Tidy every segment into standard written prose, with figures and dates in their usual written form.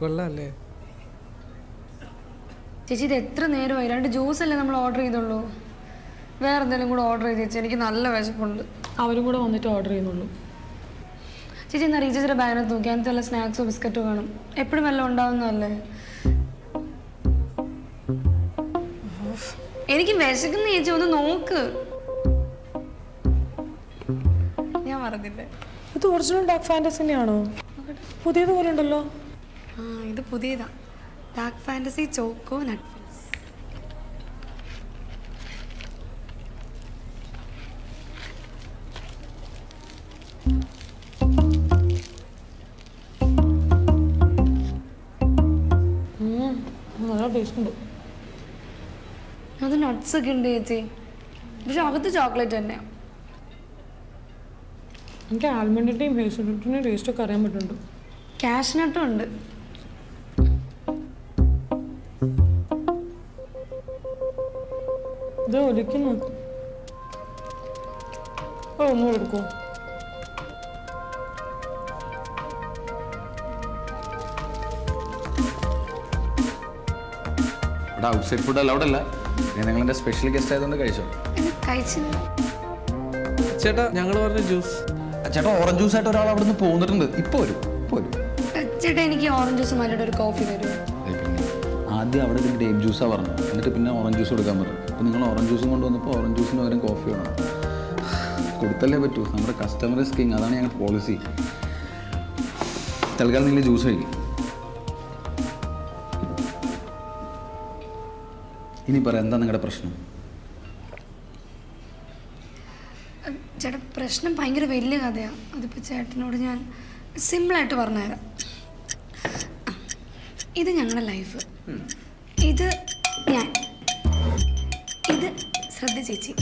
കൊള്ളാല്ലേ? ചേച്ചി ഇത് എത്ര നേരമായി? 2 ജ്യൂസല്ലേ നമ്മൾ ഓർഡർ ചെയ്തുള്ളൂ. വേറെ എന്തെങ്കിലും കൂടെ ഓർഡർ ചെയ്ത് ചേച്ചി, എനിക്ക് നല്ല വിശപ്പുണ്ട്. അവരും കൂടെ വന്നിട്ട് ഓർഡർ ചെയ്യുന്നുള്ളൂ. ചേച്ചി എന്നാ ചേച്ചിയുടെ ബാഗിനകത്ത് നോക്കി, അതിനകത്ത് വല്ല സ്നാക്സോ ബിസ്ക്കറ്റോ വേണം. എപ്പോഴും വല്ലതും ഉണ്ടാവുന്നതല്ലേ. എനിക്ക് വിശക്കുന്ന ചേച്ചി, ഒന്ന് നോക്ക്. ഞാൻ പറഞ്ഞില്ലേ ഇത് ഒറിജിനൽ ഡാർക്ക് ഫാന്റസിയാണോ? പുതിയതുപോലെ ഉണ്ടല്ലോ. ആ ഇത് പുതിയതാ. Dark fantasy choco nut. നല്ല ടേസ്റ്റ് ഉണ്ട്. അത് നട്ട്സ് ഒക്കെ ഉണ്ട് ചേച്ചി, പക്ഷെ അകത്ത് ചോക്ലേറ്റ് തന്നെയാണ്. എനിക്ക് ആൽമണ്ടിൻ്റെയും ഹേസൽനട്ടിൻ്റെയും ടേസ്റ്റ് ഒക്കെ അറിയാൻ പറ്റുന്നുണ്ട്. കാഷ്നട്ടും ഉണ്ട്. ഇത് ഒലിക്കുന്നു. ഒന്നുകൂടെ എടുക്കുമോ? ഔട്ട്സൈഡ് ഫുഡ് അലൗഡ് അല്ല. നിങ്ങളുടെ സ്പെഷ്യൽ ഗസ്റ്റ് ആയതുകൊണ്ട് കഴിച്ചോ? ചേട്ടാ ഞങ്ങൾ പറഞ്ഞ ജ്യൂസ്. ചേട്ടാ ഓറഞ്ച് ജ്യൂസ് ആയിട്ട് ഒരാൾ അവിടെ നിന്ന് പോന്നിട്ടുണ്ട്. ഇപ്പൊ വരും. ചേട്ടാ എനിക്ക് ഓറഞ്ച് ജ്യൂസ് മാറ്റിയിട്ട് ഒരു കോഫി തരുമോ? ആദ്യം അവിടെ ഒരു ഗ്രേപ്പ് ജ്യൂസാണ് പറഞ്ഞത്, എന്നിട്ട് പിന്നെ ഓറഞ്ച് ജ്യൂസ് കൊടുക്കാൻ പറഞ്ഞു. അപ്പോൾ നിങ്ങൾ ഓറഞ്ച് ജ്യൂസും കൊണ്ടുവന്നപ്പോൾ ഓറഞ്ച് ജ്യൂസിന് പകരം കോഫി വേണം. കൊടുത്തല്ലേ പറ്റൂ, നമ്മുടെ കസ്റ്റമർ ഇസ് കിങ്. അതാണ് ഞങ്ങളുടെ പോളിസി. തൽക്കാലം നിങ്ങൾ ജ്യൂസ് കഴിക്കും. ഇനി പറയാം, എന്താ നിങ്ങളുടെ പ്രശ്നം? ചേട്ടാ പ്രശ്നം ഭയങ്കര വലിയ കഥയാണ്. അതിപ്പോൾ ചേട്ടനോട് ഞാൻ സിമ്പിളായിട്ട് പറഞ്ഞുതരാം. ഇത് ഞങ്ങളുടെ ലൈഫ്, ഇത് ഞാൻ, ഇത് ശ്രദ്ധ ചേച്ചി,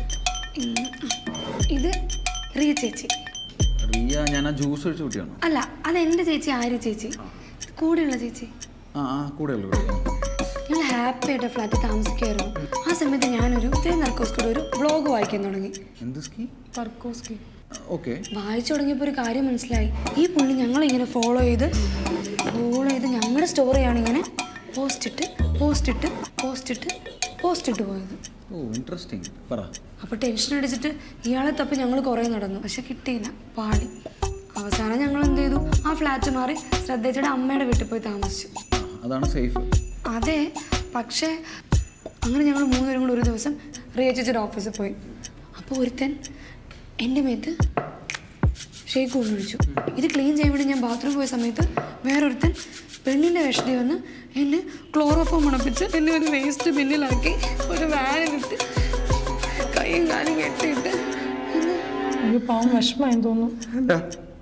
ഇത് റിയ ചേച്ചി. റിയ ഞാൻ ആ ജ്യൂസ് ഒഴിച്ച് കുട്ടിയാണോ? അല്ല, അത് എൻ്റെ ചേച്ചി ആര്യ ചേച്ചി, കൂടെയുള്ള ചേച്ചി. കൂടെയുള്ള. ഞങ്ങൾ ഹാപ്പി ആയിട്ട് ഫ്ലാറ്റിൽ താമസിക്കുമായിരുന്നു. ആ സമയത്ത് ഞാനൊരു നർക്കോസ്കിയുടെ ഒരു വ്ളോഗ് വായിക്കാൻ തുടങ്ങി. വായിച്ചു തുടങ്ങിയപ്പോൾ ഒരു കാര്യം മനസ്സിലായി. ഈ പുള്ളി ഞങ്ങളിങ്ങനെ ഫോളോ ചെയ്ത് ഞങ്ങളുടെ സ്റ്റോറിയാണ് ഇങ്ങനെ പോസ്റ്റ് ഇട്ട് പോയത്. അപ്പോൾ ടെൻഷൻ അടിച്ചിട്ട് ഇയാളെ തപ്പി ഞങ്ങൾ കുറേ നടന്നു, പക്ഷെ കിട്ടിയില്ല, പാടി. അവസാനം ഞങ്ങൾ എന്ത് ചെയ്തു, ആ ഫ്ലാറ്റ് മാറി ശ്രദ്ധേച്ചയുടെ അമ്മയുടെ വീട്ടിൽ പോയി താമസിച്ചു. അതാണ് സേഫ്. അതെ, പക്ഷേ അങ്ങനെ ഞങ്ങൾ 3 പേരും കൂടി ഒരു ദിവസം റിയ ചേച്ചിയുടെ ഓഫീസിൽ പോയി. അപ്പോൾ ഒരുത്തൻ എൻ്റെ മേത്ത് ഷേക്ക് കൊണ്ടൊഴിച്ചു. ഇത് ക്ലീൻ ചെയ്യാൻ വേണ്ടി ഞാൻ ബാത്റൂം പോയ സമയത്ത് വേറൊരുത്തൻ പെണ്ണിൻ്റെ വേഷത്തിൽ വന്ന് എന്നെ ക്ലോറോഫോം മണപ്പിച്ച് എന്നെ ഒരു വേസ്റ്റ് ബിന്നിലാക്കി ഒരു വാനിലിട്ട് കൈയും കാലും കെട്ടിയിട്ട് പാവം വിഷമായെന്ന് തോന്നുന്നു.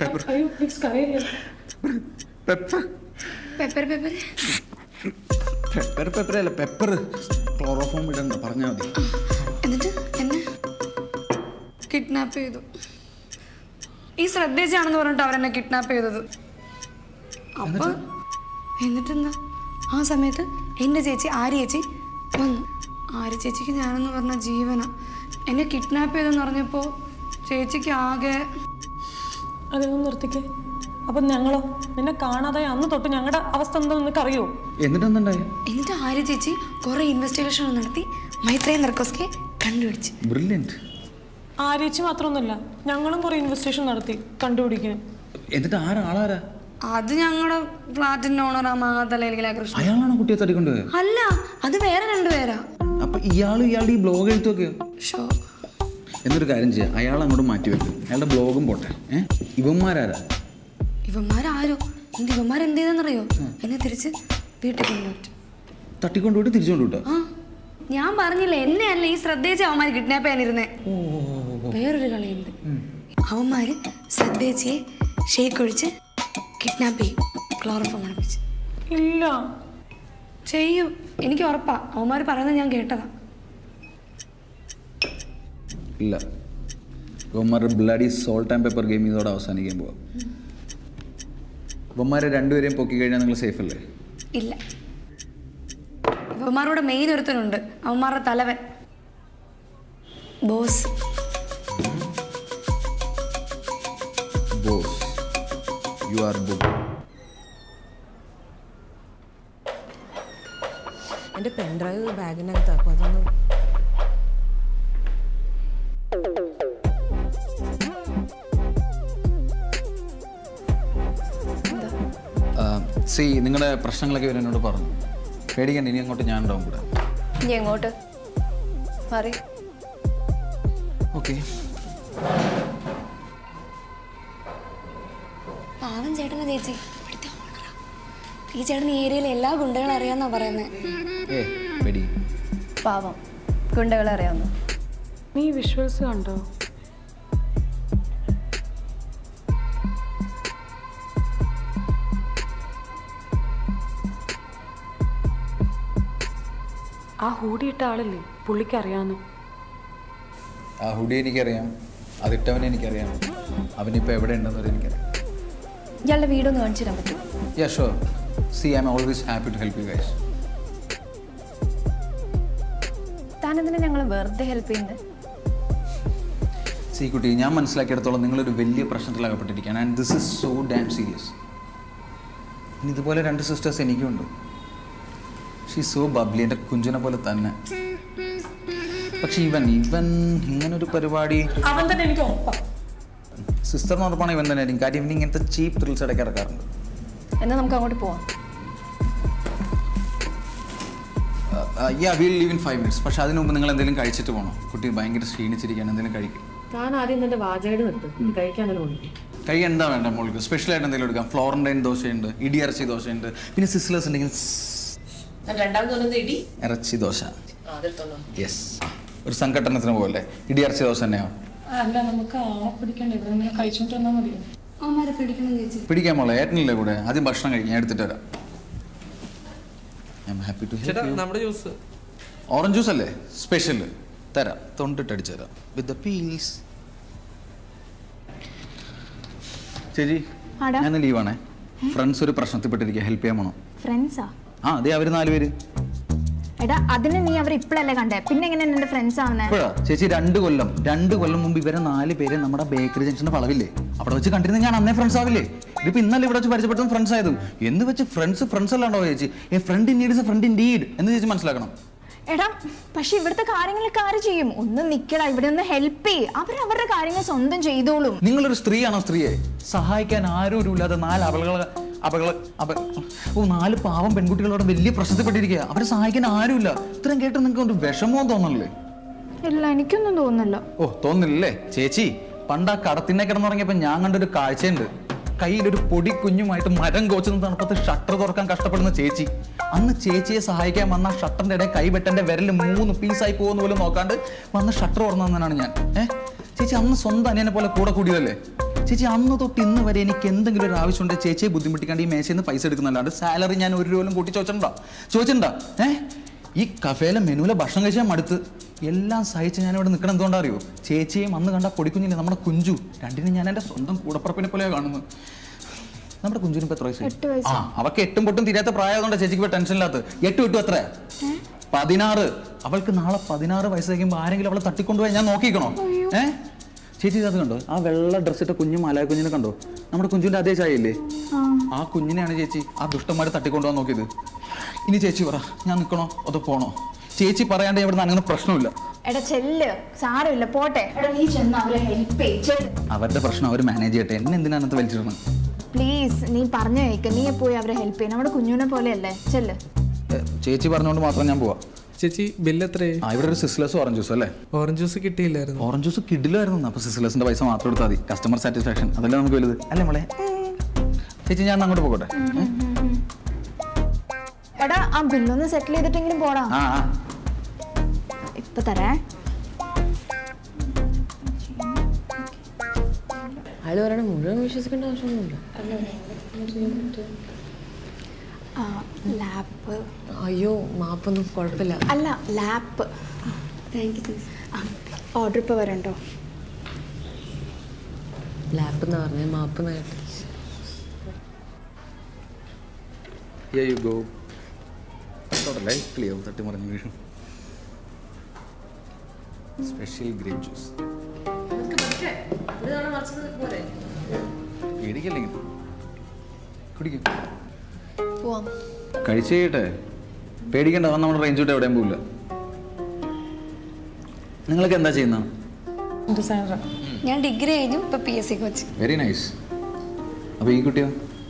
പെപ്പർ ക്ലോറോഫോം ഇടണ്ട, പറഞ്ഞാൽ മതി. എന്നിട്ട് എന്നെ കിഡ്നാപ്പ് ചെയ്തു. ഈ ശ്രദ്ധേച്ചാണെന്ന് പറഞ്ഞിട്ട് അവരെന്നെ കിഡ്നാപ്പ് ചെയ്തത്. അപ്പൊ എന്നിട്ടെന്താ, ആ സമയത്ത് എൻ്റെ ചേച്ചി ആര്യ ചേച്ചി വന്നു. ആര്യ ചേച്ചിക്ക് ഞാനെന്ന് പറഞ്ഞ ജീവന. എന്നെ കിഡ്നാപ്പ് ചെയ്തെന്ന് പറഞ്ഞപ്പോൾ ചേച്ചിക്ക് ആകെ. അതൊന്നും നിർത്തിക്കേ. അപ്പം ഞങ്ങളോ? നിന്നെ കാണാതെ അന്ന് തൊട്ട് ഞങ്ങളുടെ അവസ്ഥ എന്താണെന്ന് നിനക്ക് അറിയോ? എന്നിട്ട് ആര്യ ചേച്ചി കുറെ ഇൻവെസ്റ്റിഗേഷൻ നടത്തി മൈത്രേയ നർക്കോസ്കെ കണ്ടുപിടിച്ചു. ബ്രില്യന്റ്. ആര്യേച്ചി മാത്രമൊന്നുമല്ല, ഞങ്ങളും കുറെ ഇൻവെസ്റ്റിഗേഷൻ നടത്തി കണ്ടുപിടിക്കാൻ. എന്നിട്ട് ആരാ? അത് ഞങ്ങളുടെ ഫ്ലാറ്റിന്റെ ഓണർ കൃഷ്ണൻ. അയാളാണോ കുട്ടിയെ തട്ടിക്കൊണ്ടുപോയത്? അല്ല, അത് വേറെ 2 പേരാ. അപ്പൊ ഇയാളുടെ ഈ ബ്ലോഗ് എഴുത്തൊക്കെയോ? എന്നൊരു കാര്യം ചെയ്യാം, അയാൾ അങ്ങോട്ട് മാറ്റി വെക്കും, അയാളുടെ ബ്ലോഗും പോട്ടെ. ഇവന്മാരാരോ ഇവന്മാരെന്ത് ചെയ്തെന്നറിയോ? എന്നെ തിരിച്ച് വീട്ടിൽ കൊണ്ടുപോയിട്ട് തട്ടിക്കൊണ്ടുപോയിട്ട് തിരിച്ചുകൊണ്ടുവിട്ടോ? ഞാൻ പറഞ്ഞില്ല, എന്നെ അല്ല ഈ ശ്രദ്ധേച്ചി അവന്മാര് കിഡ്നാപ്പ് ചെയ്യാനിരുന്നേ. വേറൊരു കളിയുണ്ട്. അവന്മാര് ശ്രദ്ധേച്ചിയെ ഷേക്ക് ഒഴിച്ച് കിഡ്നാപ്പ് ചെയ്യും, ക്ലോറോഫോം മണപ്പിച്ച്. ഇല്ല ചെയ്യും, എനിക്ക് ഉറപ്പാ. അവന്മാര് പറയുന്നത് ഞാൻ കേട്ടതാ. ഇല്ല, ഇവന്മാരുടെ bloody salt and pepper game ഇതോടെ അവസാനിക്കാൻ പോവാം. ഇവന്മാരെ 2 പേരെയും പൊക്കി കഴിഞ്ഞാൽ നിങ്ങൾ സേഫ് അല്ലേ? ഇല്ല, ഇവന്മാരുടെ മെയിൻ ഒരുത്തനുണ്ട്, അവന്മാരുടെ തലവൻ ബോസ്. You are book. എൻ്റെ പെൻഡ്രൈവ് ബാഗിനകത്താക്കും അതൊന്നും സി നിങ്ങളുടെ പ്രശ്നങ്ങളൊക്കെ ഇവർ എന്നോട് പറഞ്ഞു. പേടിക്കണ്ട, ഇനി അങ്ങോട്ട് ഞാൻ ഉണ്ടാവും കൂടെ. ഇനി എങ്ങോട്ട് മാറി? ഓക്കെ. പാവം ചേട്ടനെ ചേച്ചി, ഈ ചേട്ടൻ ഈ ഏരിയയിലെ എല്ലാ ഗുണ്ടകളും അറിയാമെന്നാ പറയുന്നത്. പാവം ഗുണ്ടകളെ അറിയാവുന്നു. നീ വിഷ്വൽസ് കണ്ടോ? ആ ഹൂഡി ഇട്ട ആളല്ലേ? പുള്ളിക്ക് അറിയാമെന്നു. ആ ഹുഡി എനിക്കറിയാം, അതിട്ടവനെ എനിക്കറിയാം, അവനിപ്പോൾ എവിടെ ഉണ്ടെന്നത് എനിക്കറിയാം. ഇയാളുടെ വീടൊന്ന് കാണിച്ചു തരാൻ പറ്റുമോ? Yeah, sure. See, I'm always happy to help you guys. താനെന്തിനാ ഞങ്ങളെ വെറുതെ ഹെൽപ്പ് ചെയ്യുന്നത്? സീ കുട്ടി, ഞാൻ മനസ്സിലാക്കിയിടത്തോളം നിങ്ങളൊരു വലിയ പ്രശ്നത്തിൽ അകപ്പെട്ടിരിക്കുകയാണ്. And this is so damn serious. ഇനി ഇതുപോലെ 2 സിസ്റ്റേഴ്സ് എനിക്കുണ്ട്. ഷീ സോ ബബ്ലി, എൻ്റെ കുഞ്ചിനെ പോലെ തന്നെ. പക്ഷെ ഇവൻ ഇങ്ങനൊരു പരിപാടി അവൻ തന്നെ എനിക്ക് ഉറപ്പാണ്. സിസ്റ്ററിന് ഉറപ്പാണ് ഇവൻ തന്നെ ആയിരിക്കും. കാര്യം ഇവൻ ഇങ്ങനത്തെ ചീപ്പ് ത്രിൽസ് ഇടയ്ക്ക് ഇറക്കാറുണ്ട്. എന്നാൽ നമുക്ക് അങ്ങോട്ട് പോവാം. Yeah, we'll leave in 5 minutes. പക്ഷെ അതിന് മുമ്പ് നിങ്ങൾ എന്തെങ്കിലും കഴിച്ചിട്ട് പോകണം. കുട്ടി ഭയങ്കര ക്ഷീണിച്ചിരിക്കുകയാണ്, എന്തെങ്കിലും കഴിക്കും. താൻ ആദ്യം നിന്റെ വാചകട് നിർത്ത്, കഴിക്കാനല്ലോ ഉണ്ട്. കഴിക്കാൻ എന്താ വേണ്ട മോൾക്ക്? സ്പെഷ്യലായിട്ട് എന്തെങ്കിലും എടുക്കാം. ഫ്ലോറൻറ്റൈൻ ദോശയുണ്ട്, ഇടിയിറച്ചി ദോശയുണ്ട്, പിന്നെ സിസ്ലേഴ്സ് ഉണ്ടെങ്കിൽ ഇറച്ചി ദോശ. യെസ്, ഒരു സംഘട്ടനത്തിന് പോലെ ഇടിയിറച്ചി ദോശ തന്നെയാണ്. അല്ല, നമുക്ക് ആളെ പിടിക്കണ്ടേ? ഇവിടെ കഴിച്ചോണ്ട് വന്നാൽ മതിയോ? അവന്മാരെ പിടിക്കണം ചേച്ചി. പിടിക്കാൻ മോളെ, ഏട്ടനില്ലേ കൂടെ? ആദ്യം ഭക്ഷണം കഴിക്കാൻ എടുത്തിട്ട് വരാം. I'm happy to help you. നമ്മുടെ ജ്യൂസ് ഓറഞ്ച് ജ്യൂസ് അല്ലേ? സ്പെഷ്യൽ തരാം, തൊണ്ടിട്ട് അടിച്ചു തരാം വിത്ത് ദ പീൽസ്. ചേച്ചി, ഞാൻ ലീവാണേ. ഫ്രണ്ട്സ് ഒരു പ്രശ്നത്തിൽപ്പെട്ടിരിക്കുക, ഹെൽപ്പ് ചെയ്യാൻ പോണം. ഫ്രണ്ട്സാ? ആ, അതെ, അവർ 4 പേര്. എടാ, അതിന് നീ അവർ ഇപ്പോഴല്ലേ കണ്ടേ? പിന്നെ എങ്ങനെ എന്റെ ഫ്രണ്ട്സ് ആവുന്നേ? ഇപ്പോഴാ ചേച്ചി? 2 കൊല്ലം മുമ്പ് ഇവരെ 4 പേര് നമ്മുടെ ബേക്കറി ജംഗ്ഷന്റെ വളവില്ലേ അവിടെ വെച്ച് കണ്ടിരുന്ന ഞാൻ അന്നേ ഫ്രണ്ട്സ് ആവില്ലേ? ഇതിപ്പോ ഇന്നലെ ഇവിടെ വെച്ച് പരിചയപ്പെടുന്ന ഫ്രണ്ട്സ് ആയതും എന്ന് വെച്ച് ഫ്രണ്ട്സ് അല്ലാണ്ടോ ചേച്ചി? A friend in need is a friend indeed എന്ന് ചേച്ചി മനസ്സിലാക്കണം. എടാ, പക്ഷെ ഇവിടുത്തെ കാര്യങ്ങളൊക്കെ ആര് ചെയ്യും? ഒന്ന് നിക്കടാ, ഇവിടെ ഒന്ന് ഹെൽപ്പ് ചെയ്യ്. അവരുടെ കാര്യങ്ങൾ സ്വന്തം ചെയ്തോളും. നിങ്ങളൊരു സ്ത്രീയാണോ? സ്ത്രീയെ സഹായിക്കാൻ ആരും ഇല്ലാതെ 4 പാവം പെൺകുട്ടികളോട് വലിയ പ്രശ്നത്തിൽപ്പെട്ടിരിക്കുക. അവരെ സഹായിക്കാൻ ആരുമില്ല. ഇത്രയും കേട്ട് നിങ്ങൾക്ക് ഒരു വിഷമവും തോന്നണല്ലേ? ഇല്ല, എനിക്കൊന്നും തോന്നുന്നില്ല. ഓ, തോന്നില്ലേ ചേച്ചി? പണ്ട് ആ കടത്തിനെ കിടന്നുറങ്ങിയപ്പോ ഞാൻ കണ്ടൊരു കാഴ്ചയുണ്ട്. കയ്യിലൊരു പൊടി കുഞ്ഞുമായിട്ട് മരം കോച്ചുന്ന തണുപ്പത്ത് ഷട്ടർ തുറക്കാൻ കഷ്ടപ്പെടുന്ന ചേച്ചി. അന്ന് ചേച്ചിയെ സഹായിക്കാൻ വന്ന ഷട്ടറിന്റെ ഇടയിൽ കൈവെട്ടന്റെ വിരൽ 3 പീസായി പോകുന്ന പോലും നോക്കാണ്ട് വന്ന് ഷട്ടർ തുറന്നു തന്നാണ് ഞാൻ. ചേച്ചി അന്ന് സ്വന്തം അനിയനെ പോലെ കൂടെ കൂടിയതല്ലേ? ചേച്ചി അന്ന് തൊട്ട് ഇന്ന് വരെ എനിക്ക് എന്തെങ്കിലും ഒരു ആവശ്യമുണ്ട് ചേച്ചിയെ ബുദ്ധിമുട്ടിക്കാണ്ട് ഈ മേശയിൽ നിന്ന് പൈസ എടുക്കുന്നല്ലാണ്ട് സാലറി ഞാൻ 1 രൂപയിലും കൂട്ടി ചോദിച്ചിട്ടുണ്ടോ? ഈ കഫേയിലെ മെനുവിലെ ഭക്ഷണം കഴിച്ചാൽ മടുത്ത് എല്ലാം സഹിച്ച് ഞാനിവിടെ നിൽക്കണം. എന്തുകൊണ്ടാ അറിയോ? ചേച്ചിയും അന്ന് കണ്ട പൊടിക്കുഞ്ഞില്ലേ നമ്മുടെ കുഞ്ചു, രണ്ടിനും ഞാൻ എൻ്റെ സ്വന്തം കൂടപ്പുറപ്പിനെ പോലെയാണ് കാണുന്നത്. നമ്മുടെ കുഞ്ചുവിന് ഇപ്പൊ എത്ര വയസ്സ്? ആ, അവൾക്ക് 8 പൊട്ടും തിരിയാത്ത പ്രായമായതുകൊണ്ട് ചേച്ചിക്ക് ഇപ്പൊ ടെൻഷൻ ഇല്ലാത്ത. 8 എത്രയാ? 16. അവൾക്ക് നാളെ 16 വയസ്സ് കഴിയുമ്പോൾ ആരെങ്കിലും അവളെ തട്ടിക്കൊണ്ടുപോയി ഞാൻ നോക്കിക്കണോ? ചേച്ചി അത് കണ്ടോ? ആ വെള്ള ഡ്രസ്സിട്ട കുഞ്ഞു മാലായ കുഞ്ഞിനെ കണ്ടോ? നമ്മുടെ കുഞ്ചുവിന്റെ അതേ ചായയില്ലേ? ആ കുഞ്ഞിനെയാണ് ചേച്ചി ആ ദുഷ്ടന്മാരെ തട്ടിക്കൊണ്ടുപോകാൻ നോക്കിയത്. ഇനി ചേച്ചി പറ, ഞാൻ നിൽക്കണോ അതോ പോണോ? ചേച്ചി പറയാണ്ട് ഇവിടെ അങ്ങനെ പ്രശ്നമില്ല. എടാ ചെല്ല്, സാരമില്ല, പോട്ടെ. എടാ നീ ചെന്ന് അവരെ ഹെൽപ്പ് ചെയ്യ്. അവരുടെ പ്രശ്നം അവർ മാനേജ് ചെയ്യട്ടെ, എന്നെ എന്തിനാ അന്നത്തെ വലിച്ചിടണം? പ്ലീസ്, നീ പറഞ്ഞു കേൾക്ക്. നീ പോയി അവരെ ഹെൽപ്പ് ചെയ്യ്. നമ്മുടെ കുഞ്ഞുവിനെ പോലെയല്ലേ? ചെല്ല്. ചേച്ചി പറഞ്ഞുകൊണ്ട് മാത്രം ഞാൻ പോവാ. ചേച്ചി ബില്ല് എത്രയായി? ഇവിടെ ഒരു സിസ്ലേഴ്സ് ഓറഞ്ച് ജ്യൂസ് അല്ലേ? ഓറഞ്ച് ജ്യൂസ് കിട്ടിയില്ലായിരുന്നു. ഓറഞ്ച് ജ്യൂസ് കിടിലായിരുന്നു. അപ്പൊ സിസ്ലേഴ്സിന്റെ പൈസ മാത്രം എടുത്താൽ മതി. കസ്റ്റമർ സാറ്റിസ്ഫാക്ഷൻ അതല്ലേ നമുക്ക് വലുത് അല്ലേ മോളെ? ചേച്ചി ഞാൻ അങ്ങോട്ട് പോകട്ടെ. എടാ, ആ ബില്ലൊന്ന് സെറ്റിൽ ചെയ്തിട്ടെങ്കിലും പോടാ. ഇപ്പൊ തരേ. അയാൾ പറയണ മുഴുവൻ വിശ്വസിക്കേണ്ട ആവശ്യമൊന്നുമില്ല. ലാപ്പ്. അയ്യോ, മാപ്പൊന്നും കുഴപ്പമില്ല. അല്ല, ലാപ്പ്. Thank you. ഓർഡർ ഇപ്പോൾ വരണ്ടോ? ലാപ്പ് എന്ന് പറഞ്ഞാൽ മാപ്പ് നേരിട്ട്. Here you go. Clear തട്ടി മറിഞ്ഞു വീഴും. Special grape juice. പേടിക്കല്ലെങ്കിൽ കുടിക്കും. പോവാം. കഴിച്ചു കഴിയട്ടെ. പേടിക്കണ്ട, അവൻ നമ്മുടെ റേഞ്ച് വിട്ട് എവിടെയും പോകില്ല. നിങ്ങളൊക്കെ എന്താ ചെയ്യുന്നത്? ഞാൻ ഡിഗ്രി കഴിഞ്ഞു, ഇപ്പൊ PSC കോച്ച്. Very nice. അപ്പോൾ ഈ കുട്ടിയോ?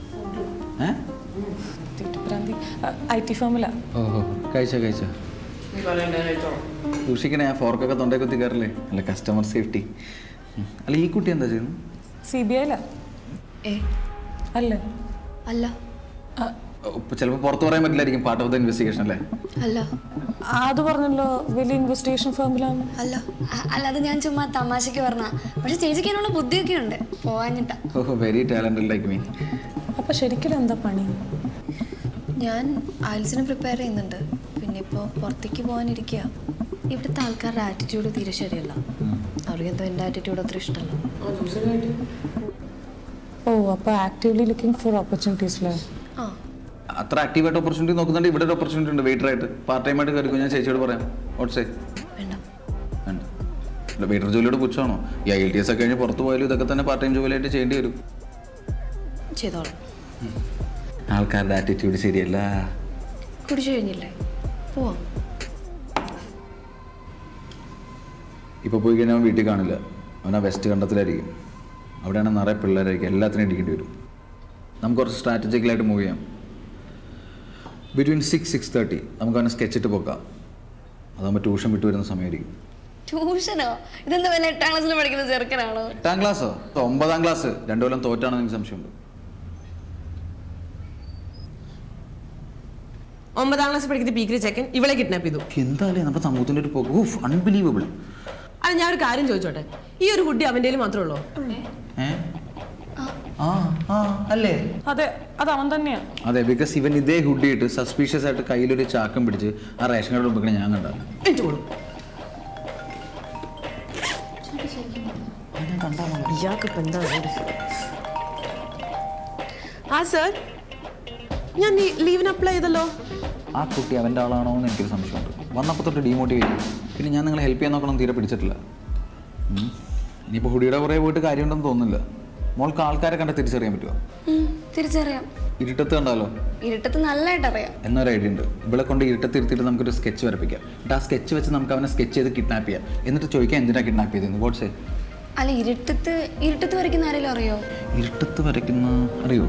IT ഫേമിലാ. ഓഹോ, കഴിച്ച സൂക്ഷിക്കണേ, ആ ഫോർക്കൊക്കെ തൊണ്ടേ കുത്തി കയറില്ലേ. അല്ല, കസ്റ്റമർ സേഫ്റ്റി. അല്ല, ഈ കുട്ടി എന്താ ചെയ്യുന്നത്? CBI അല്ലേ? അല്ല. ചിലപ്പോൾ പുറത്ത് പറയാൻ പറ്റില്ലായിരിക്കും. പാർട്ട് ഓഫ് ദ ഇൻവെസ്റ്റിഗേഷൻ അല്ലേ? അല്ല. അത് പറഞ്ഞല്ലോ വലിയ ഇൻവെസ്റ്റിഗേഷൻ ഫേമിലാണ്. അല്ല അല്ല, അത് ഞാൻ ചുമ്മാ തമാശക്ക് പറഞ്ഞ. പക്ഷെ ചേച്ചിക്കാനുള്ള ബുദ്ധിയൊക്കെ ഉണ്ട്, പോവാഞ്ഞിട്ടാ. ഓഹോ, വെരി ടാലന്റഡ് ലൈക്ക് മീ. അപ്പൊ ശരിക്കും എന്താ പണി? ഞാൻ IELTS പ്രിപ്പയർ ചെയ്യുന്നുണ്ട്. പിന്നെ ഇപ്പോൾ പുറത്തേക്ക് പോകാനിരിക്കുക. ഇവിടുത്തെ ആൾക്കാരുടെ ആറ്റിറ്റ്യൂഡ് തീരെ ശരിയല്ല. അവർക്ക് എന്തോ എൻ്റെ ആറ്റിറ്റ്യൂഡ് അത്ര ഇഷ്ടമല്ല. ഓ, അപ്പോൾ ആക്റ്റീവ്ലി ലുക്കിംഗ് ഫോർ ഓപ്പർച്യൂണിറ്റീസ് അല്ലേ? ആ, അത്ര ആക്റ്റീവായിട്ട് ഓപ്പർച്യൂണിറ്റി നോക്കുന്നുണ്ട്. ഇവിടെ ഒരു ഓപ്പർച്യൂണിറ്റി ഉണ്ട്, വെയിറ്ററായിട്ട്. പാർട്ട് ടൈം ആയിട്ട് കയറിക്കും. ഞാൻ ചേച്ചിയോട് പറയാം. ഓട്ട്സേ വേണ്ട. അല്ല, വെയിറ്റർ ജോലിയോട് പുച്ഛമാണോ? ഈ IELTS ഒക്കെ കഴിഞ്ഞ് പുറത്ത് പോയാലും ഇതൊക്കെ തന്നെ പാർട്ട് ടൈം ജോലിയായിട്ട് ചെയ്യേണ്ടി വരും. ചെയ്തോളാം. ആൾക്കാരുടെ ആറ്റിറ്റ്യൂഡ് ശരിയല്ല. കുടിച്ചു കഴിഞ്ഞില്ലേ? പോവാം. ഇപ്പോൾ പോയി കഴിഞ്ഞാൽ അവൻ വീട്ടിൽ കാണില്ല. അവൻ ആ വെസ്റ്റ് കണ്ടത്തിലായിരിക്കും. അവിടെയാണ് നിറയെ പിള്ളേരായിരിക്കും. എല്ലാത്തിനും ഇടിക്കേണ്ടി വരും. നമുക്ക് കുറച്ച് സ്ട്രാറ്റജിക്കലായിട്ട് മൂവ് ചെയ്യാം. ബിറ്റ്വീൻ 6-6:30 നമുക്ക് അവനെ സ്കെച്ച് ഇട്ട് പോക്കാം. അതാകുമ്പോൾ ട്യൂഷൻ വിട്ട് വരുന്ന സമയമായിരിക്കും. ട്യൂഷനോ? ഇതെന്താ വല്ല 8ാം ക്ലാസ്സിൽ പഠിക്കുന്ന ചെറുക്കനാണോ? 8ാം ക്ലാസ്സോ? 9ാം ക്ലാസ്. 2 കൊല്ലം തോറ്റാണെന്ന് എനിക്ക് സംശയമുണ്ട്. 9ാം ക്ലാസ് പഠിക്കുന്ന പീക്കിരി ചെക്കൻ ഇവളെ കിഡ്നാപ്പ് ചെയ്തു. എന്തായാലും നമ്മുടെ സമൂഹത്തിൻ്റെ ഒരു പോക്ക് അൺബിലീവബിൾ. അത് ഞാൻ ഒരു കാര്യം ചോദിച്ചോട്ടെ, ഈ ഒരു കുട്ടി അവൻ്റെ മാത്രമേ ഉള്ളൂ? അല്ലേ? അതെ, അത് അവൻ തന്നെയാ. അതെ, ബിക്കോസ് ഇവൻ ഇതേ ഹുഡിയിട്ട് സസ്പീഷ്യസ് ആയിട്ട് കയ്യിലൊരു ചാക്കം പിടിച്ച് ആ റേഷൻ കാർഡ് ഉപയോഗിക്കണേ ഞാൻ കണ്ടാ. ആ സർ, ഞാൻ ലീവിന് അപ്ലൈ ചെയ്തല്ലോ. ആ കുട്ടി അവൻ്റെ ആളാണോ എന്ന് എനിക്കൊരു സംശയമുണ്ട്. വന്നപ്പോൾ തൊട്ട് ഡീമോട്ടിവേറ്റ് ചെയ്യും. പിന്നെ ഞാൻ നിങ്ങളെ ഹെൽപ്പ് ചെയ്യാൻ നോക്കണം, തീരെ പിടിച്ചിട്ടില്ല. ഇനിയിപ്പോൾ ഹുഡിയുടെ കുറേ പോയിട്ട് കാര്യമുണ്ടെന്ന് തോന്നുന്നില്ല. മോൾക്ക് ആൾക്കാരെ കണ്ട തിരിച്ചറിയാൻ പറ്റുമോ? തിരിച്ചറിയാം. ഇരുട്ടത്ത് കണ്ടാലോ? ഇരുട്ടത്ത് നല്ലതായിട്ട് അറിയാം. എന്നൊരു ഐഡിയ ഉണ്ട്. ഇവിടെ കൊണ്ട് ഇരുട്ടത്ത് ഇരുത്തിയിട്ട് നമുക്കൊരു സ്കെച്ച് വരപ്പിക്കാം. എന്നിട്ട് ആ സ്കെച്ച് വെച്ച് നമുക്ക് അവനെ സ്കെച്ച് ചെയ്ത് കിഡ്നാപ്പ് ചെയ്യാം. എന്നിട്ട് ചോദിക്കാം എന്തിനാണ് കിഡ്നാപ്പ് ചെയ്തതെന്ന്. വാട്ട്സേ? അല്ല, ഇരുട്ടത്ത് വരയ്ക്കുന്ന ആരെങ്കിലും അറിയോ? ഇരുട്ടത്ത് വരയ്ക്കുന്ന അറിയോ?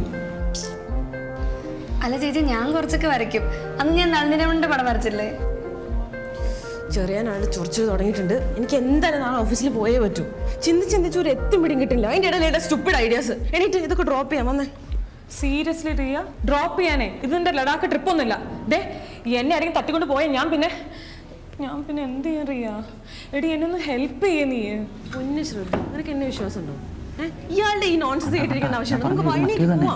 അല്ല ചേച്ചി, ഞാൻ കുറച്ചൊക്കെ വരയ്ക്കും. അന്ന് ഞാൻ നളിനിയുടെ പടം വരച്ചില്ലേ? ചെറിയാനാൾ ചൊറിച്ചു തുടങ്ങിയിട്ടുണ്ട്. എനിക്ക് എന്തായാലും നാളെ ഓഫീസിൽ പോയേ പറ്റൂ. ചിന്തിച്ച് ഒരു എത്തും പിടിയും കിട്ടില്ല. അതിൻ്റെ ഇടയിലെ സ്റ്റുപ്പിഡ് ഐഡിയാസ്. എനിക്ക് ഇതൊക്കെ ഡ്രോപ്പ് ചെയ്യാൻ വന്നേ. സീരിയസ്ലി റിയ, ഡ്രോപ്പ് ചെയ്യാനേ? ഇതിന്റെ ലഡാക്ക് ട്രിപ്പ് ഒന്നുമില്ല. ഡേ, എന്നെ ആരെങ്കിലും തട്ടിക്കൊണ്ട് പോയാൽ ഞാൻ പിന്നെ എന്ത് ചെയ്യാൻ റിയ? എടി, എന്നെ ഒന്ന് ഹെൽപ്പ് ചെയ്യേ നീ. ഒന്ന് ശ്രദ്ധ, നിനക്ക് എന്നെ വിശ്വാസം ഉണ്ടോ? ഇയാളുടെ ഈ നോൺസെൻസ് കേട്ടിരിക്കേണ്ട ആവശ്യമാണ്. നമുക്ക് വഴിയിലേക്ക് പോവാം.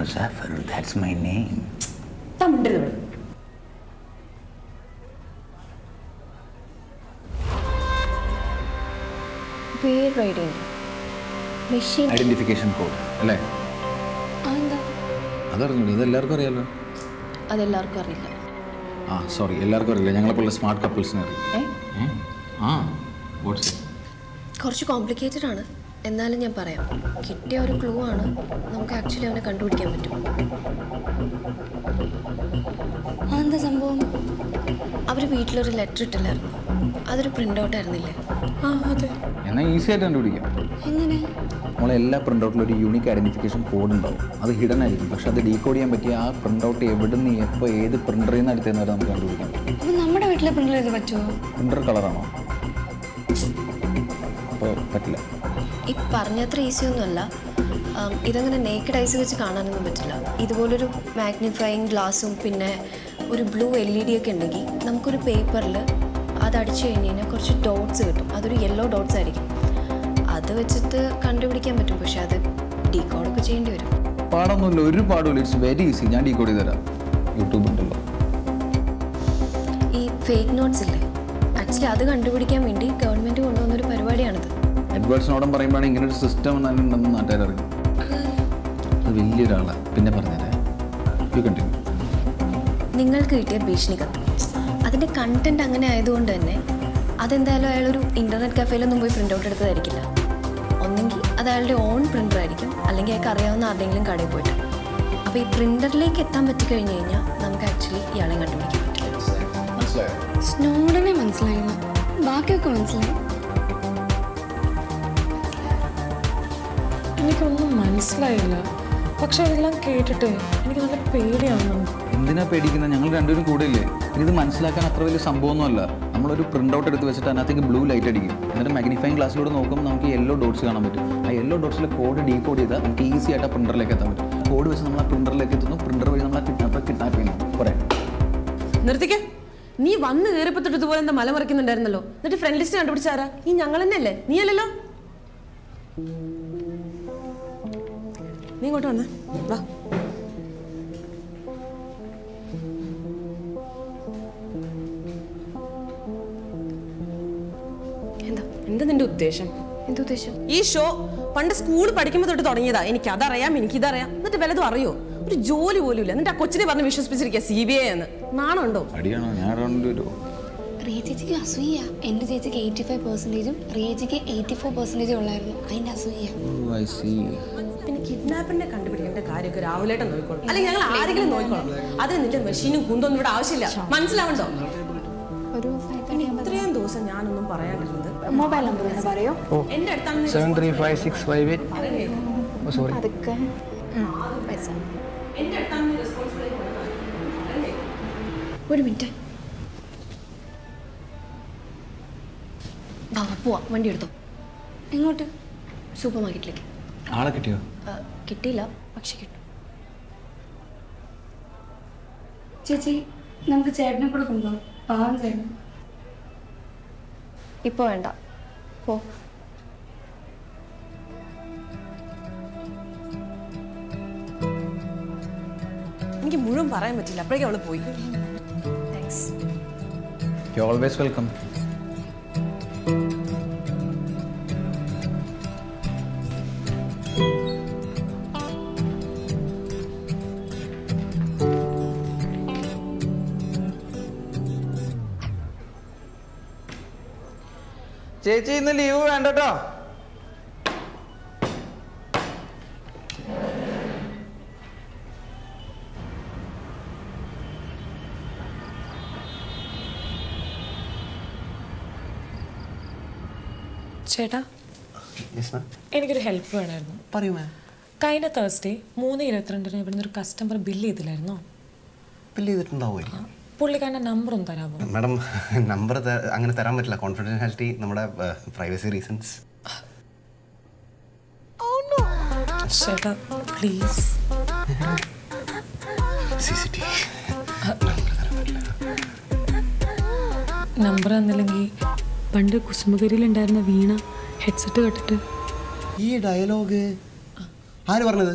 പേര് റൈഡിങ് മെഷീൻ ഐഡന്റിഫിക്കേഷൻ കോഡ് അല്ലേ? അതറിഞ്ഞൂടെ? ഇത് എല്ലാവർക്കും അറിയാലോ. അതെല്ലാവർക്കും അറിയില്ല. സോറി, എല്ലാവർക്കും അറിയില്ല. ഞങ്ങളെപ്പോലുള്ള സ്മാർട്ട് കപ്പിൾസിന് അറിയാം. കുറച്ച് കോംപ്ലിക്കേറ്റഡ് ആണ്, എന്നാലും ഞാൻ പറയാം. കിട്ടിയ ഒരു ക്ലൂ ആണ്. നമുക്ക് ആക്ച്വലി അവനെ കണ്ടുപിടിക്കാൻ പറ്റും. എന്താ സംഭവം? അവർ വീട്ടിലൊരു ലെറ്റർ ഇട്ടില്ലായിരുന്നു. അതൊരു പ്രിൻ്റ് ഔട്ട് ആയിരുന്നില്ലേ? അതെ. എന്നാൽ ഈസി ആയിട്ട് കണ്ടുപിടിക്കാം. എങ്ങനെ? നമ്മളെ എല്ലാ പ്രിൻ്റ് ഔട്ടിലും ഒരു യൂണിക് ഐഡന്റിഫിക്കേഷൻ കോഡ് ഉണ്ടാവും. അത് ഹിഡൻ ആയിരിക്കും. പക്ഷെ അത് ഡീകോഡ് ചെയ്യാൻ പറ്റിയ ആ പ്രിൻ്റ് ഔട്ട് എവിടെ നിന്ന് എപ്പോൾ ഏത് പ്രിൻ്ററിൽ നിന്ന് എടുത്തതെന്ന് വരെ നമുക്ക് കണ്ടുപിടിക്കാൻ പറ്റും. അപ്പം നമ്മുടെ വീട്ടിലെ പ്രിൻ്റർ ഇത് പറ്റുമോ? പ്രിൻ്റർ കളറാണോ? അപ്പോൾ പറ്റില്ല. ഈ പറഞ്ഞത്ര ഈസി ഒന്നുമല്ല. ഇതങ്ങനെ നേക്കഡ് ഐസ് വെച്ച് കാണാനൊന്നും പറ്റില്ല. ഇതുപോലൊരു മാഗ്നിഫൈയിങ് ഗ്ലാസും പിന്നെ ഒരു ബ്ലൂ LED ഒക്കെ ഉണ്ടെങ്കിൽ നമുക്കൊരു പേപ്പറിൽ അത് അടിച്ചു കഴിഞ്ഞ് കഴിഞ്ഞാൽ കുറച്ച് ഡോട്ട്സ് കിട്ടും. അതൊരു യെല്ലോ ഡോട്ട്സ് ആയിരിക്കും. അത് വെച്ചിട്ട് കണ്ടുപിടിക്കാൻ പറ്റും. പക്ഷെ അത് ഡീകോഡൊക്കെ ചെയ്യേണ്ടി വരും. പാടൊന്നുമില്ല, ഒരു പാടുമില്ല. It's very easy. ഞാൻ ഡീകോഡ് ചെയ്ത് തരാം. യൂട്യൂബ് ഉണ്ടല്ലോ. ഈ ഫേക്ക് നോട്ട്സ് ഇല്ലേ, ആക്ച്വലി അത് കണ്ടുപിടിക്കാൻ വേണ്ടി ഗവൺമെൻറ് കൊണ്ടുവന്നൊരു പരിപാടിയാണിത്. എഡ്വേർഡ് സ്നോഡൻ പറയുമ്പോഴാണ് ഇങ്ങനൊരു സിസ്റ്റം ഉണ്ടെന്ന് നാട്ടുകാരറിയും. അത് വലിയൊരാളാണ്. പിന്നെ പറഞ്ഞുതരാം. You continue. നിങ്ങൾക്ക് കിട്ടിയ ഭീഷണി കത്ത്, അതിൻ്റെ കണ്ടന്റ് അങ്ങനെ ആയതുകൊണ്ട് തന്നെ അതെന്തായാലും അയാളൊരു ഇൻ്റർനെറ്റ് കഫേയിലൊന്നും പോയി പ്രിൻ്റ് ഔട്ട് എടുത്തതായിരിക്കില്ല. ഒന്നെങ്കിൽ അത് അയാളുടെ ഓൺ പ്രിൻ്റർ ആയിരിക്കും, അല്ലെങ്കിൽ അയാൾക്ക് അറിയാവുന്ന ആരുടെയെങ്കിലും കടയിൽ പോയിട്ട്. അപ്പോൾ ഈ പ്രിൻ്ററിലേക്ക് എത്താൻ പറ്റിക്കഴിഞ്ഞ് കഴിഞ്ഞാൽ നമുക്ക് ആക്ച്വലി ഇയാളെ കണ്ടുപിടിക്കാൻ പറ്റില്ല. മനസ്സിലായോ? സ്നോഡനെ മനസ്സിലായില്ല, ബാക്കിയൊക്കെ മനസ്സിലായി. എനിക്കൊന്നും മനസ്സിലായില്ല. പക്ഷെ അതെല്ലാം കേട്ടിട്ട് എനിക്ക് നല്ല പേടിയാണ്. എന്തിനാ പേടിക്കുന്നത്? ഞങ്ങൾ രണ്ടുപേരും കൂടെ ഇല്ലേ? ഇത് മനസ്സിലാക്കാൻ അത്ര വലിയ സംഭവമൊന്നുമല്ല. നമ്മളൊരു പ്രിന്റ് ഔട്ട് എടുത്ത് വെച്ചിട്ട് അതിനകത്തേക്ക് ബ്ലൂ ലൈറ്റ് അടിക്കും. എന്നിട്ട് മാഗ്നിഫൈങ് ഗ്ലാസ്സിലൂടെ നോക്കുമ്പോൾ നമുക്ക് യെല്ലോ ഡോട്ട്സ് കാണാൻ പറ്റും. ആ യെല്ലോ ഡോട്ട്സിലെ കോഡ് ഡീകോഡ് ചെയ്താൽ നമുക്ക് ഈസി ആയിട്ട് ആ പ്രിന്ററിലേക്ക് എത്താൻ പറ്റും. കോഡ് വെച്ച് നമ്മൾ ആ പ്രിന്ററിലേക്ക് എത്തുന്നു. പ്രിന്റർ വഴി നമ്മൾ കിഡ്നാപ്പ് ചെയ്യുന്നു. കുറേ നിർത്തിക്കേ. നീ വന്ന് കയറിപ്പത്തിട്ട് ഇതുപോലെ എന്താ മല മറിക്കുന്നുണ്ടായിരുന്നല്ലോ. എന്നിട്ട് ഫ്രണ്ട് ലിസ്റ്റ് കണ്ടുപിടിച്ചാരാ? ഈ ഞങ്ങൾ തന്നെയല്ലേ? നീ അല്ലല്ലോ. നീ ഇങ്ങോട്ട് വന്നേ, വാ. എന്താ നിന്റെ ഉദ്ദേശം? എന്തുദ്ദേശം? ഈ ഷോ പണ്ട് സ്കൂൾ പഠിക്കുമ്പോൾ തൊട്ട് തുടങ്ങിയതാ. എനിക്കതറിയാം, എനിക്കിതറിയാം. എന്നിട്ട് വല്ലതും അറിയോ? ഒരു ജോലി പോലും ഇല്ല. എന്നിട്ട് ആ കൊച്ചിനെ പറഞ്ഞ് വിശ്വസിപ്പിച്ചിരിക്കുക CBI എന്ന്. നാണുണ്ടോ? അടിയാണോ? ഞാൻ റിയ ചേച്ചിക്ക് അസൂയ. എൻ്റെ ചേച്ചിക്ക് 85%, റിയ ചേച്ചിക്ക് 84% ഉള്ളായിരുന്നു. അതിൻ്റെ അസൂയ. പിന്നെ കിഡ്നാപ്പിനെ കണ്ടുപിടിക്കേണ്ട കാര്യമൊക്കെ രാവിലേട്ടൻ നോക്കിക്കോളും, അല്ലെങ്കിൽ ഞങ്ങൾ ആരെങ്കിലും നോക്കിക്കോളാം. അതിന് നിന്റെ മെഷീനും കുന്തൊന്നും ഇവിടെ ആവശ്യമില്ല. മനസ്സിലാവണ്ടോ? ഇത്രയും ദിവസം ഞാനൊന്നും പറയാണ്ടിരുന്നത്. മൊബൈൽ നമ്പർ ഒന്ന് പറയോ? എന്റെ അടുത്താണ് 735658. സോറി. അതൊക്കെ പൈസ. ഒരു മിനിറ്റ്. പോവാ, വണ്ടി എടുത്തോ. എങ്ങോട്ട്? സൂപ്പർ മാർക്കറ്റിലേക്ക്. ആളെ കിട്ടിയോ? കിട്ടിയില്ല, പക്ഷെ കിട്ടും. ചേച്ചി, നമുക്ക് ചേട്ടനെ കൂടെ കൊണ്ടുപോകാം. പാവം ചേട്ടൻ. ഇപ്പോൾ വേണ്ട, പോ. എനിക്ക് മുഴുവൻ പറയാൻ പറ്റില്ല, അപ്പോഴേക്കും അവള് പോയി. താങ്ക്സ്. You always welcome. ചേച്ചി ഇന്ന് ലീവ് വേണ്ട കേട്ടോ. ചേട്ടാ, എനിക്കൊരു ഹെൽപ്പ് വേണമായിരുന്നു. പറയൂ മാം. കഴിഞ്ഞ തേഴ്സ്ഡേ 3:22 ഇവിടുന്ന് ഒരു കസ്റ്റമർ ബില്ല് ചെയ്തില്ലായിരുന്നോ? ബില്ല് ചെയ്തിട്ടുണ്ടാവുമായിരിക്കും. പുള്ളിക്കാരൻ്റെ നമ്പർ ഒന്ന് തരാമോ? മാഡം, നമ്പർ അങ്ങനെ തരാൻ പറ്റില്ല. കോൺഫിഡൻഷ്യാലിറ്റി, നമ്മുടെ പ്രൈവസി റീസൺസ്. ചേട്ടാ പ്ലീസ്. CCTV നമ്പർ തന്നില്ലെങ്കിൽ പണ്ട് കുസുമകരിയിലുണ്ടായിരുന്ന വീണ ഹെഡ്സെറ്റ് കേട്ടിട്ട്. ഈ ഡയലോഗ് ആര് പറഞ്ഞത്?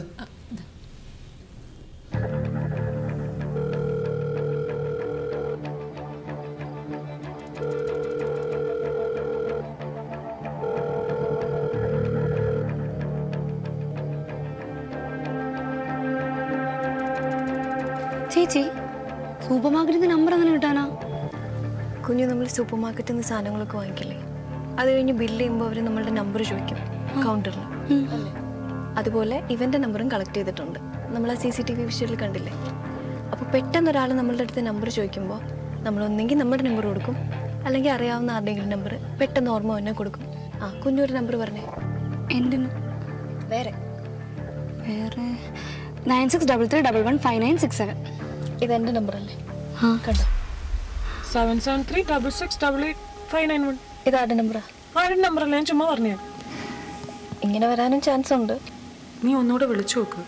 ചേച്ചി, സൂപ്പർ മാർക്കറ്റിൽ നമ്പർ അങ്ങനെ കിട്ടാനാ? കുഞ്ഞു, നമ്മൾ സൂപ്പർ മാർക്കറ്റിൽ നിന്ന് സാധനങ്ങളൊക്കെ വാങ്ങിക്കില്ലേ, അത് കഴിഞ്ഞ് ബില്ല് ചെയ്യുമ്പോൾ അവർ നമ്മളുടെ നമ്പർ ചോദിക്കും കൗണ്ടറിൽ. അതുപോലെ ഇവൻ്റെ നമ്പറും കളക്ട് ചെയ്തിട്ടുണ്ട്. നമ്മൾ ആ CCTV വിഷ്വലിൽ കണ്ടില്ലേ? അപ്പോൾ പെട്ടെന്ന് ഒരാൾ നമ്മളുടെ അടുത്ത് നമ്പർ ചോദിക്കുമ്പോൾ നമ്മളൊന്നെങ്കിൽ നമ്മുടെ നമ്പർ കൊടുക്കും, അല്ലെങ്കിൽ അറിയാവുന്ന ആരുടെയെങ്കിലും നമ്പർ പെട്ടെന്ന് ഓർമ്മ തന്നെ കൊടുക്കും. ആ, കുഞ്ഞൊരു നമ്പർ പറഞ്ഞേ. എൻ്റെ വേറെ 9633115967. ഇതെൻ്റെ നമ്പറല്ലേ? ആ, കണ്ടോ? 7736688591. ഇതാരുടെ നമ്പറാ? ആരുടെ നമ്പറല്ല, ഞാൻ ചുമ്മാ പറഞ്ഞേ. ഇങ്ങനെ വരാനും ചാൻസ് ഉണ്ട്. നീ ഒന്നുകൂടെ വിളിച്ചു നോക്ക്.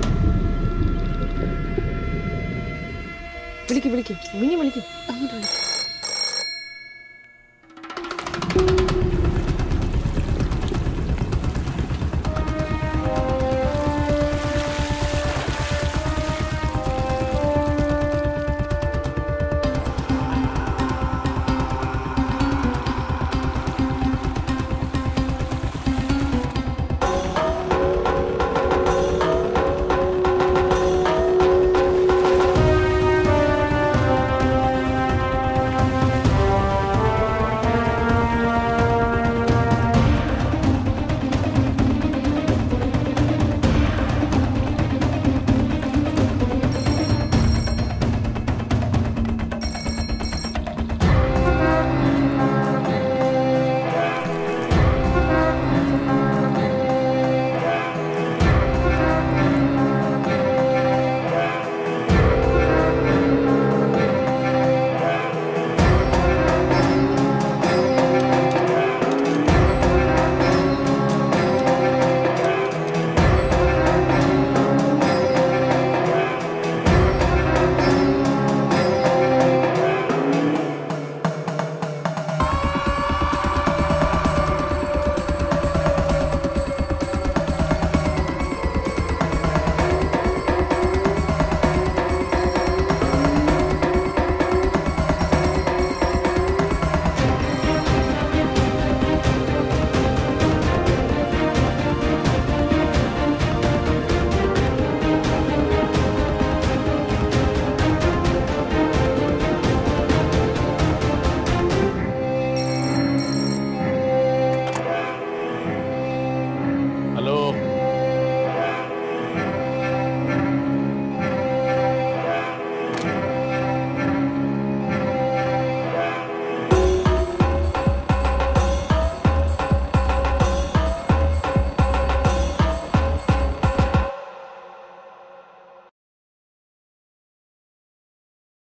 വിളിക്ക്, വിളിക്ക്, വിളിക്ക്. അങ്ങോട്ട് വിളിക്കും.